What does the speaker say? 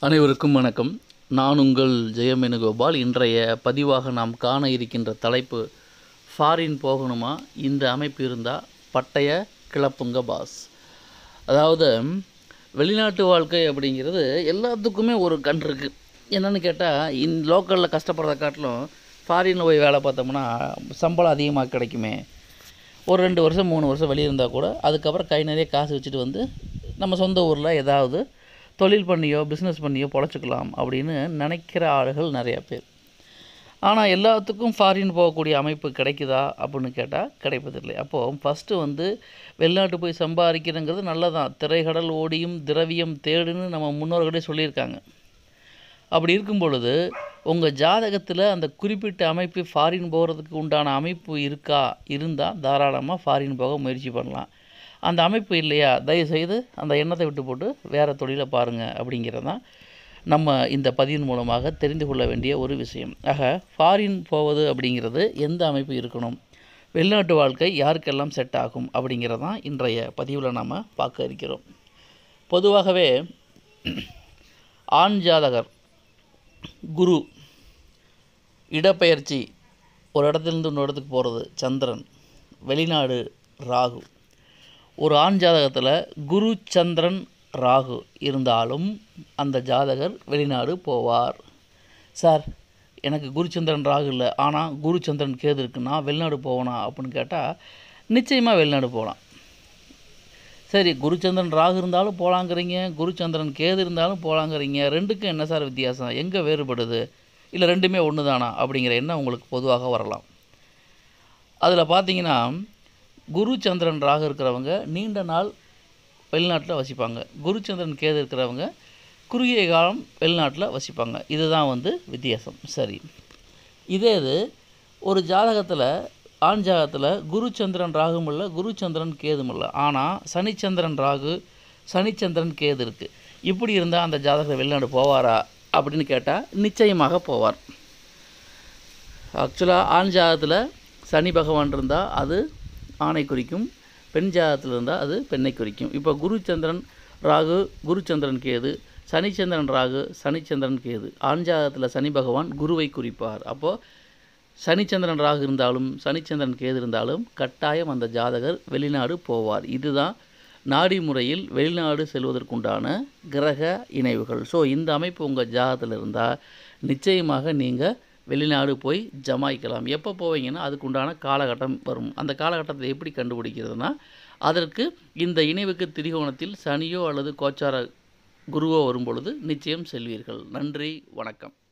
அனைவருக்கும் வணக்கம். நான் உங்கள் ஜெயமேனுகோபால். இன்றைய பதிவாக நாம் காண இருக்கின்ற தலைப்பு, ஃபாரின் போகணுமா, இந்த அமைப்பு இருந்தால் பட்டைய கிளப்புங்க பாஸ். அதாவது வெளிநாட்டு வாழ்க்கை அப்படிங்கிறது எல்லாத்துக்குமே ஒரு கண் இருக்குது. என்னென்னு கேட்டால், லோக்கலில் கஷ்டப்படுறத காட்டிலும் ஃபாரினில் போய் வேலை பார்த்தோம்னா சம்பளம் அதிகமாக கிடைக்குமே, ஒரு 2 வருஷம் 3 வருஷம் வெளியே இருந்தால் கூட அதுக்கப்புறம் கை நிறைய காசு வச்சுட்டு வந்து நம்ம சொந்த ஊரில் ஏதாவது தொழில் பண்ணியோ பிஸ்னஸ் பண்ணியோ பொழைச்சிக்கலாம் அப்படின்னு நினைக்கிற ஆளுகள் நிறையா பேர். ஆனால் எல்லாத்துக்கும் ஃபாரின் போகக்கூடிய அமைப்பு கிடைக்குதா அப்படின்னு கேட்டால் கிடைப்பதில்லை. அப்போது ஃபஸ்ட்டு வெளிநாட்டு போய் சம்பாதிக்கிறதுங்கிறது நல்லதான். திரைக்கடல் ஓடியும் திரவியம் தேடுன்னு நம்ம முன்னோர்களே சொல்லியிருக்காங்க. அப்படி இருக்கும் பொழுது உங்கள் ஜாதகத்தில் அந்த குறிப்பிட்ட அமைப்பு ஃபாரின் போகிறதுக்கு உண்டான அமைப்பு இருந்தால் தாராளமாக ஃபாரின் போக முயற்சி பண்ணலாம். அந்த அமைப்பு இல்லையா, தயவுசெய்து அந்த எண்ணத்தை விட்டு போட்டு வேறு தொழிலை பாருங்கள் அப்படிங்கிறது தான் நம்ம இந்த பதிவின் மூலமாக தெரிந்து கொள்ள வேண்டிய ஒரு விஷயம். ஆக ஃபாரின் போவது அப்படிங்கிறது எந்த அமைப்பு இருக்கணும், வெளிநாட்டு வாழ்க்கை யாருக்கெல்லாம் செட் ஆகும் அப்படிங்கிறது தான் இன்றைய பதிவில் நாம் பார்க்க இருக்கிறோம். பொதுவாகவே ஆண் ஜாதகர் குரு, இடப்பெயர்ச்சி, ஒரு இடத்துலேருந்து இன்னொரு இடத்துக்கு போகிறது சந்திரன், வெளிநாடு ராகு. ஒரு ஆண் ஜாதகத்தில் குரு சந்திரன் ராகு இருந்தாலும் அந்த ஜாதகர் வெளிநாடு போவார். சார், எனக்கு குருச்சந்திரன் ராகு இல்லை, ஆனால் குருச்சந்திரன் கேது இருக்குன்னா வெளிநாடு போகணும் அப்படின்னு கேட்டால் நிச்சயமாக வெளிநாடு போகலாம். சரி, குருச்சந்திரன் ராகு இருந்தாலும் போகலாங்கிறீங்க, குருச்சந்திரன் கேது இருந்தாலும் போகலாங்கிறீங்க, ரெண்டுக்கும் என்ன சார் வித்தியாசம், எங்கே வேறுபடுது, இல்லை ரெண்டுமே ஒன்று தானா அப்படிங்கிற எண்ணம் உங்களுக்கு பொதுவாக வரலாம். அதில் பார்த்தீங்கன்னா, குரு சந்திரன் ராகு இருக்கிறவங்க நீண்ட நாள் வெளிநாட்டில் வசிப்பாங்க. குருச்சந்திரன் கேது இருக்கிறவங்க குறுகிய காலம் வெளிநாட்டில் வசிப்பாங்க. இதுதான் வித்தியாசம். சரி, இதே இது ஒரு ஜாதகத்தில், ஆண் ஜாதகத்தில் குருச்சந்திரன் ராகும் இல்லை, குருச்சந்திரன் கேதும் இல்லை, ஆனால் சனிச்சந்திரன் ராகு, சனிச்சந்திரன் கேது இருக்குது. இப்படி இருந்தால் அந்த ஜாதகத்தில் வெளிநாடு போவாரா அப்படின்னு கேட்டால் நிச்சயமாக போவார். ஆக்சுவலாக ஆண் ஜாதகத்தில் சனி பகவான் இருந்தால் அது ஆணை குறிக்கும், பெண் ஜாதகத்தில் இருந்தால் அது பெண்ணை குறிக்கும். இப்போ குருச்சந்திரன் ராகு, குருச்சந்திரன் கேது, சனிச்சந்திரன் ராகு, சனிச்சந்திரன் கேது. ஆண் ஜாதகத்தில் சனி பகவான் குருவை குறிப்பார். அப்போது சனிச்சந்திரன் ராகு இருந்தாலும் சனிச்சந்திரன் கேது இருந்தாலும் கட்டாயம் அந்த ஜாதகர் வெளிநாடு போவார். இதுதான் நாடி முறையில் வெளிநாடு செல்வதற்குண்டான கிரக இணைவுகள். ஸோ இந்த அமைப்பு உங்கள் ஜாதகத்தில் இருந்தால் நிச்சயமாக நீங்கள் வெளிநாடு போய் ஜமாய்க்கலாம். எப்போ போவீங்கன்னா அதுக்கு உண்டான காலகட்டம் வரும். அந்த காலகட்டத்தை எப்படி கண்டுபிடிக்கிறதுனா, அதற்கு இந்த இணைவுக்கு திரிகோணத்தில் சனியோ அல்லது கோச்சார குருவோ வரும் பொழுது நிச்சயம் செல்வீர்கள். நன்றி, வணக்கம்.